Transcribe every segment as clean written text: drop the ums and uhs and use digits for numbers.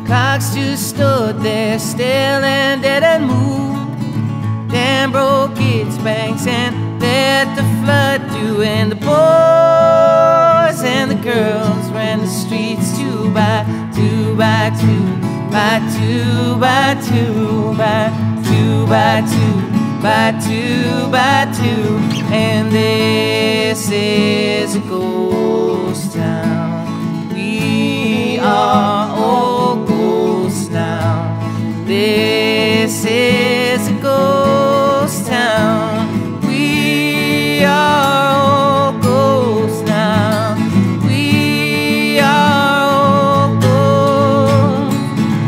Clocks just stood there still and didn't move. Dan broke its banks and let the flood through, and the boys and the girls ran the streets two by two by two by two by two by two by two by two by two. And this is a ghost town. We are all ghosts now. This is a ghost town. We are all ghosts now. We are all ghosts.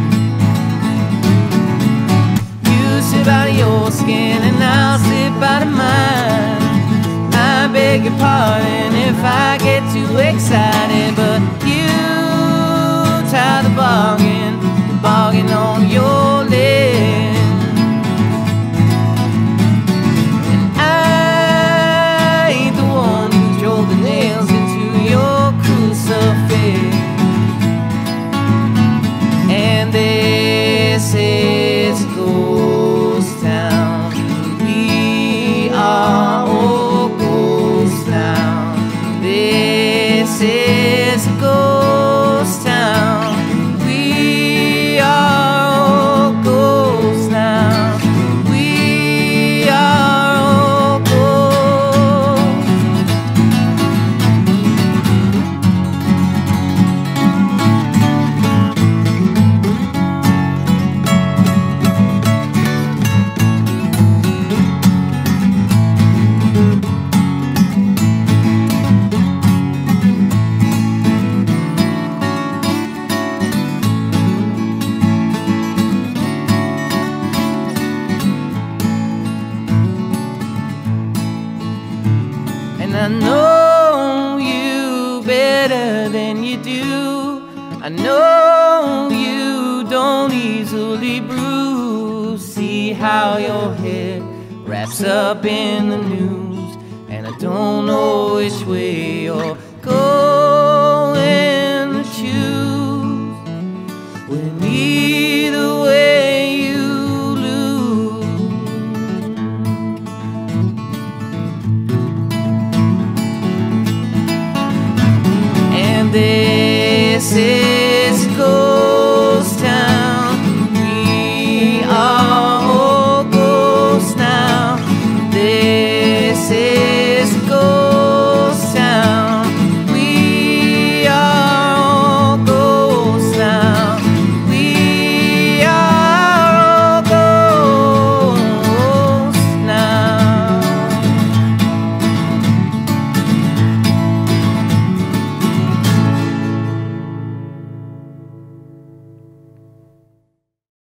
You slip out of your skin and I'll slip out of mine. I beg your pardon if I get too excited, but you tie the bargain on your lid. And I ain't the one who drove the nails into your crucifix. And this is a ghost town. We are all ghosts now. This is a ghost town. We are all ghosts now. We are all ghosts. And I know you better than you do. I know you don't easily bruise. See how your head wraps up in the news, and I don't know which way you're going to choose. When either way you lose. And this is